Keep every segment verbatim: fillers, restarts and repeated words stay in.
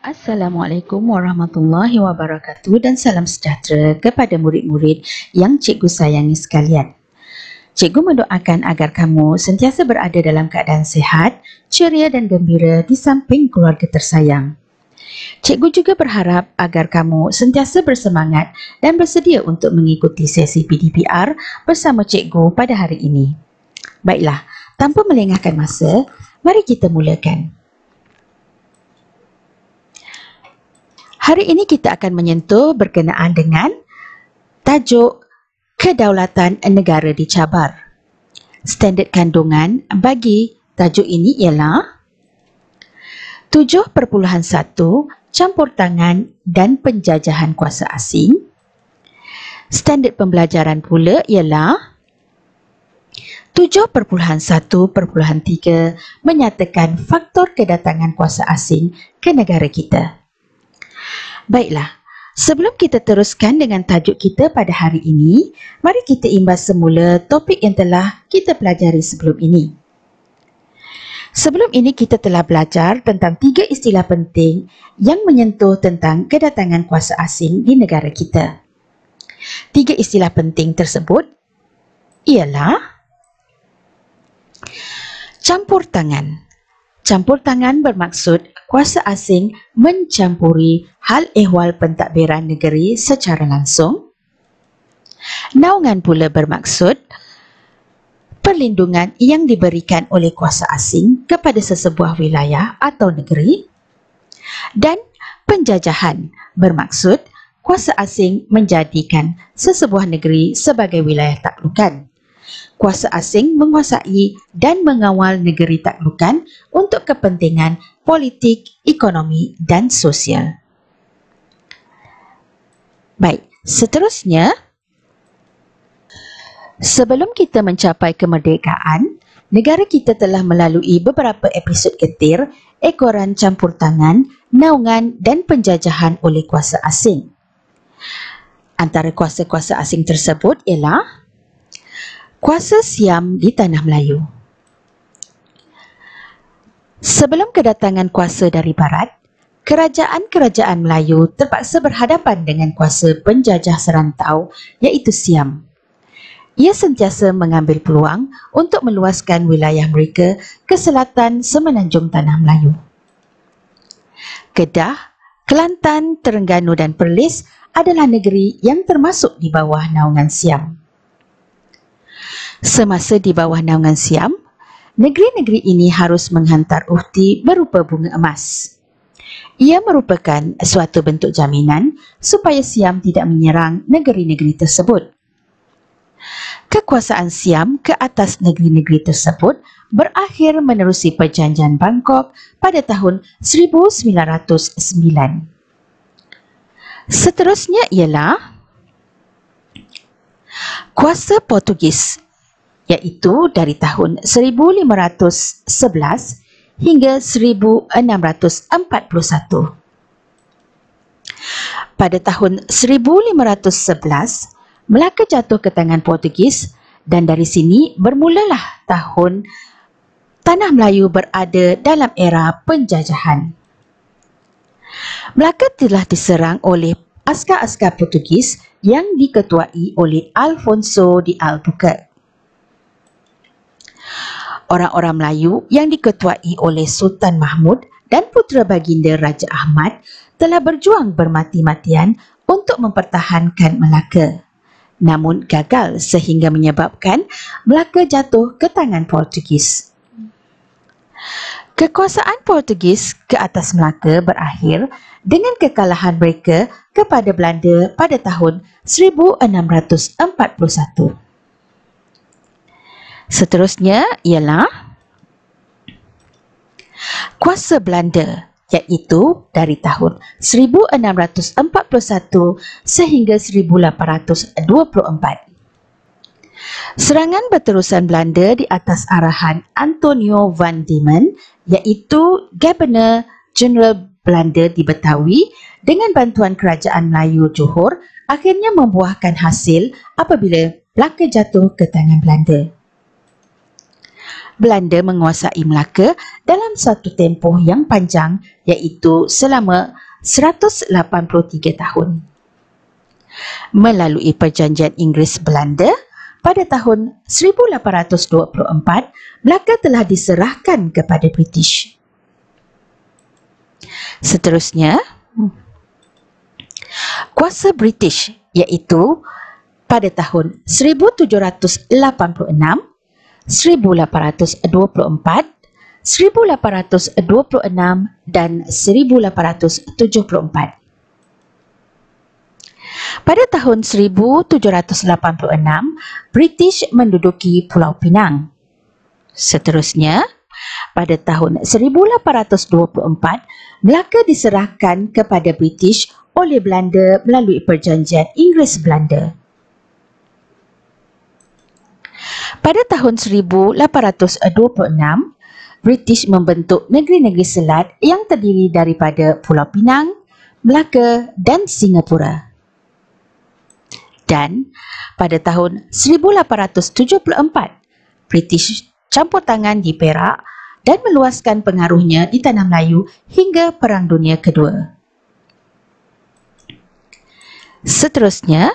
Assalamualaikum warahmatullahi wabarakatuh dan salam sejahtera kepada murid-murid yang cikgu sayangi sekalian. Cikgu mendoakan agar kamu sentiasa berada dalam keadaan sihat, ceria dan gembira di samping keluarga tersayang. Cikgu juga berharap agar kamu sentiasa bersemangat dan bersedia untuk mengikuti sesi P D P R bersama cikgu pada hari ini. Baiklah, tanpa melengahkan masa, mari kita mulakan. Hari ini kita akan menyentuh berkenaan dengan tajuk Kedaulatan Negara Dicabar. Standard kandungan bagi tajuk ini ialah tujuh perpuluhan satu Campur tangan dan penjajahan kuasa asing. Standard pembelajaran pula ialah tujuh perpuluhan satu tiga menyatakan faktor kedatangan kuasa asing ke negara kita. Baiklah, sebelum kita teruskan dengan tajuk kita pada hari ini, mari kita imbas semula topik yang telah kita pelajari sebelum ini. Sebelum ini kita telah belajar tentang tiga istilah penting yang menyentuh tentang kedatangan kuasa asing di negara kita. Tiga istilah penting tersebut ialah campur tangan. Campur tangan bermaksud kuasa asing mencampuri hal ehwal pentadbiran negeri secara langsung. Naungan pula bermaksud perlindungan yang diberikan oleh kuasa asing kepada sesebuah wilayah atau negeri. Dan penjajahan bermaksud kuasa asing menjadikan sesebuah negeri sebagai wilayah taklukan. Kuasa asing menguasai dan mengawal negeri taklukan untuk kepentingan politik, ekonomi dan sosial. Baik, seterusnya, sebelum kita mencapai kemerdekaan, negara kita telah melalui beberapa episod getir ekoran campur tangan, naungan dan penjajahan oleh kuasa asing. Antara kuasa-kuasa asing tersebut ialah kuasa Siam di Tanah Melayu. Sebelum kedatangan kuasa dari Barat, kerajaan-kerajaan Melayu terpaksa berhadapan dengan kuasa penjajah serantau iaitu Siam. Ia sentiasa mengambil peluang untuk meluaskan wilayah mereka ke selatan semenanjung Tanah Melayu. Kedah, Kelantan, Terengganu dan Perlis adalah negeri yang termasuk di bawah naungan Siam. Semasa di bawah naungan Siam, negeri-negeri ini harus menghantar uhti berupa bunga emas. Ia merupakan suatu bentuk jaminan supaya Siam tidak menyerang negeri-negeri tersebut. Kekuasaan Siam ke atas negeri-negeri tersebut berakhir menerusi Perjanjian Bangkok pada tahun seribu sembilan ratus sembilan. Seterusnya ialah kuasa Portugis, iaitu dari tahun seribu lima ratus sebelas hingga seribu enam ratus empat puluh satu. Pada tahun seribu lima ratus sebelas, Melaka jatuh ke tangan Portugis dan dari sini bermulalah tahun Tanah Melayu berada dalam era penjajahan. Melaka telah diserang oleh askar-askar Portugis yang diketuai oleh Alfonso de Albuquerque. Orang-orang Melayu yang diketuai oleh Sultan Mahmud dan putera baginda Raja Ahmad telah berjuang bermati-matian untuk mempertahankan Melaka, namun gagal sehingga menyebabkan Melaka jatuh ke tangan Portugis. Kekuasaan Portugis ke atas Melaka berakhir dengan kekalahan mereka kepada Belanda pada tahun seribu enam ratus empat puluh satu. Seterusnya ialah kuasa Belanda, iaitu dari tahun seribu enam ratus empat puluh satu sehingga seribu lapan ratus dua puluh empat. Serangan berterusan Belanda di atas arahan Antonio van Diemen, iaitu Governor Jeneral Belanda di Betawi dengan bantuan Kerajaan Melayu Johor, akhirnya membuahkan hasil apabila Melaka jatuh ke tangan Belanda. Belanda menguasai Melaka dalam satu tempoh yang panjang iaitu selama seratus lapan puluh tiga tahun. Melalui perjanjian Inggeris-Belanda pada tahun seribu lapan ratus dua puluh empat, Melaka telah diserahkan kepada British. Seterusnya, kuasa British iaitu pada tahun seribu tujuh ratus lapan puluh enam, seribu lapan ratus dua puluh empat, seribu lapan ratus dua puluh enam dan seribu lapan ratus tujuh puluh empat. Pada tahun seribu tujuh ratus lapan puluh enam, British menduduki Pulau Pinang. Seterusnya, pada tahun seribu lapan ratus dua puluh empat, Melaka diserahkan kepada British oleh Belanda melalui perjanjian Inggeris-Belanda. Pada tahun seribu lapan ratus dua puluh enam, British membentuk negeri-negeri selat yang terdiri daripada Pulau Pinang, Melaka dan Singapura. Dan pada tahun seribu lapan ratus tujuh puluh empat, British campur tangan di Perak dan meluaskan pengaruhnya di Tanah Melayu hingga Perang Dunia Kedua. Seterusnya,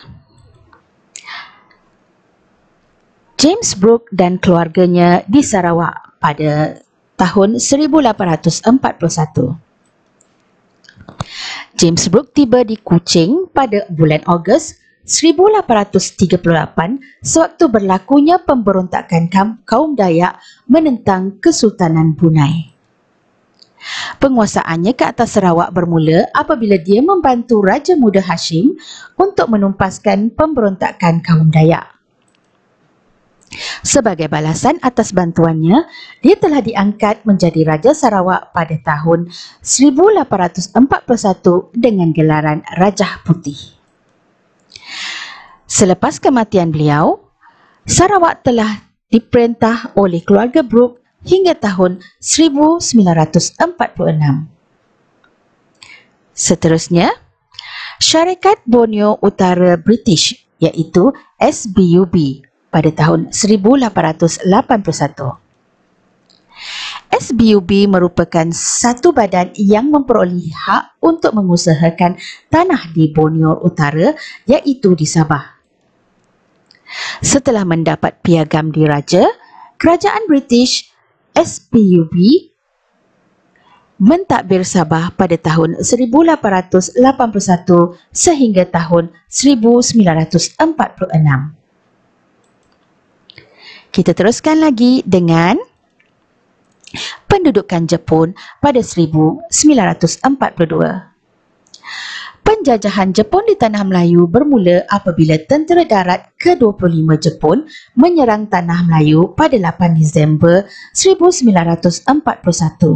James Brooke dan keluarganya di Sarawak pada tahun seribu lapan ratus empat puluh satu. James Brooke tiba di Kuching pada bulan Ogos seribu lapan ratus tiga puluh lapan sewaktu berlakunya pemberontakan kaum Dayak menentang Kesultanan Brunei. Penguasaannya ke atas Sarawak bermula apabila dia membantu Raja Muda Hashim untuk menumpaskan pemberontakan kaum Dayak. Sebagai balasan atas bantuannya, dia telah diangkat menjadi Raja Sarawak pada tahun seribu lapan ratus empat puluh satu dengan gelaran Rajah Putih. Selepas kematian beliau, Sarawak telah diperintah oleh keluarga Brooke hingga tahun seribu sembilan ratus empat puluh enam. Seterusnya, Syarikat Borneo Utara British iaitu S B U B pada tahun seribu lapan ratus lapan puluh satu. S B U B merupakan satu badan yang memperolehi hak untuk mengusahakan tanah di Borneo Utara iaitu di Sabah. Setelah mendapat piagam diraja, kerajaan British S B U B mentadbir Sabah pada tahun seribu lapan ratus lapan puluh satu sehingga tahun seribu sembilan ratus empat puluh enam. Kita teruskan lagi dengan pendudukan Jepun pada seribu sembilan ratus empat puluh dua. Penjajahan Jepun di Tanah Melayu bermula apabila tentera darat ke dua puluh lima Jepun menyerang Tanah Melayu pada lapan Disember seribu sembilan ratus empat puluh satu.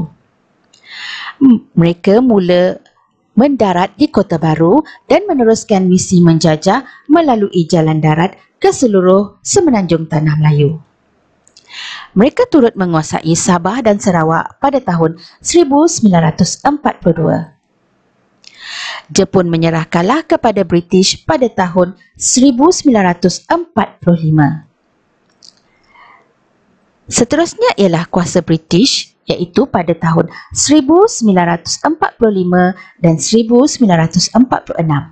Mereka mula mendarat di Kota Baru dan meneruskan misi menjajah melalui jalan darat ke seluruh semenanjung Tanah Melayu. Mereka turut menguasai Sabah dan Sarawak pada tahun seribu sembilan ratus empat puluh dua. Jepun menyerah kalah kepada British pada tahun seribu sembilan ratus empat puluh lima. Seterusnya ialah kuasa British iaitu pada tahun seribu sembilan ratus empat puluh lima dan seribu sembilan ratus empat puluh enam.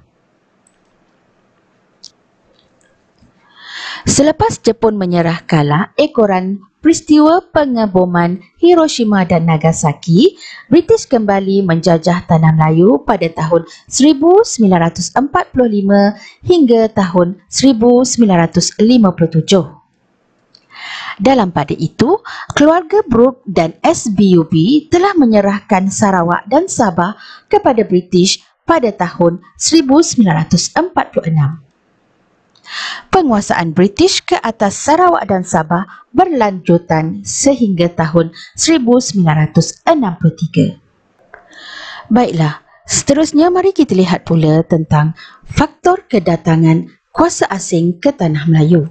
Selepas Jepun menyerah kalah ekoran peristiwa pengeboman Hiroshima dan Nagasaki, British kembali menjajah Tanah Melayu pada tahun seribu sembilan ratus empat puluh lima hingga tahun seribu sembilan ratus lima puluh tujuh. Dalam pada itu, keluarga Brooke dan S B U B telah menyerahkan Sarawak dan Sabah kepada British pada tahun seribu sembilan ratus empat puluh enam. Penguasaan British ke atas Sarawak dan Sabah berlanjutan sehingga tahun seribu sembilan ratus enam puluh tiga. Baiklah, seterusnya mari kita lihat pula tentang faktor kedatangan kuasa asing ke Tanah Melayu.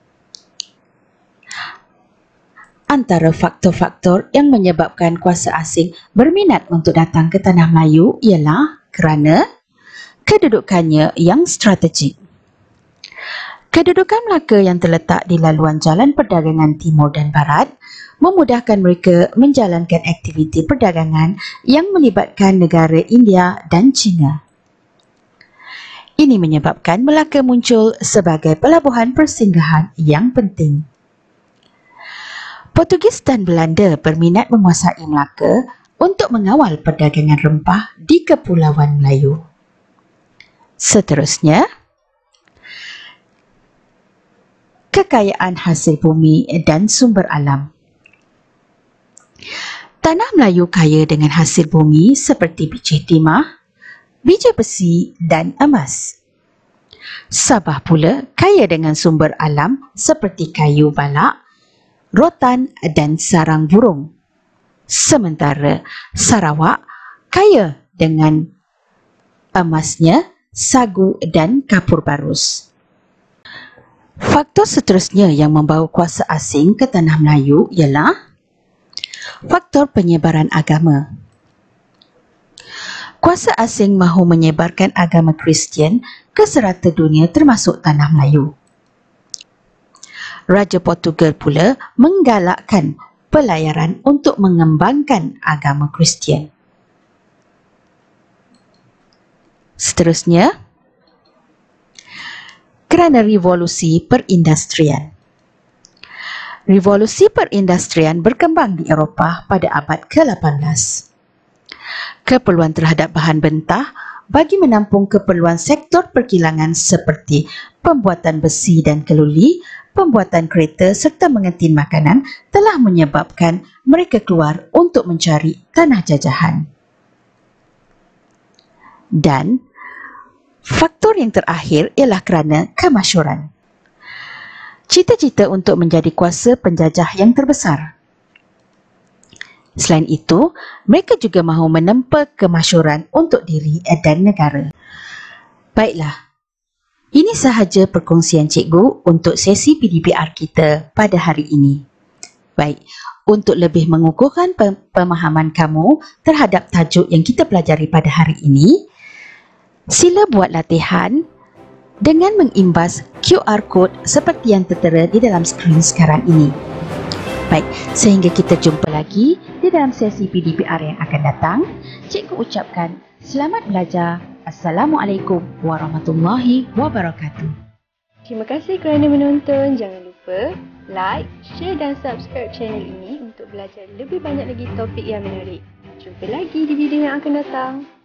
Antara faktor-faktor yang menyebabkan kuasa asing berminat untuk datang ke Tanah Melayu ialah kerana kedudukannya yang strategik. Kedudukan Melaka yang terletak di laluan jalan perdagangan timur dan barat memudahkan mereka menjalankan aktiviti perdagangan yang melibatkan negara India dan China. Ini menyebabkan Melaka muncul sebagai pelabuhan persinggahan yang penting. Portugis dan Belanda berminat menguasai Melaka untuk mengawal perdagangan rempah di Kepulauan Melayu. Seterusnya, kekayaan hasil bumi dan sumber alam. Tanah Melayu kaya dengan hasil bumi seperti biji timah, biji besi dan emas. Sabah pula kaya dengan sumber alam seperti kayu balak, rotan dan sarang burung. Sementara Sarawak kaya dengan emasnya, sagu dan kapur barus. Faktor seterusnya yang membawa kuasa asing ke tanah Melayu ialah faktor penyebaran agama. Kuasa asing mahu menyebarkan agama Kristian ke serata dunia termasuk tanah Melayu. Raja Portugal pula menggalakkan pelayaran untuk mengembangkan agama Kristian. Seterusnya, kerana revolusi perindustrian. Revolusi perindustrian berkembang di Eropah pada abad ke lapan belas. Keperluan terhadap bahan mentah bagi menampung keperluan sektor perkilangan seperti pembuatan besi dan keluli, pembuatan kereta serta mengentin makanan telah menyebabkan mereka keluar untuk mencari tanah jajahan. Dan faktor yang terakhir ialah kerana kemasyhuran. Cita-cita untuk menjadi kuasa penjajah yang terbesar. Selain itu, mereka juga mahu menempa kemasyhuran untuk diri dan negara. Baiklah, ini sahaja perkongsian cikgu untuk sesi P D P R kita pada hari ini. Baik, untuk lebih mengukuhkan pemahaman kamu terhadap tajuk yang kita pelajari pada hari ini, sila buat latihan dengan mengimbas Q R code seperti yang tertera di dalam skrin sekarang ini. Baik, sehingga kita jumpa lagi di dalam sesi P D P R yang akan datang. Cikgu ucapkan selamat belajar. Assalamualaikum warahmatullahi wabarakatuh. Terima kasih kerana menonton. Jangan lupa like, share dan subscribe channel ini untuk belajar lebih banyak lagi topik yang menarik. Jumpa lagi di video yang akan datang.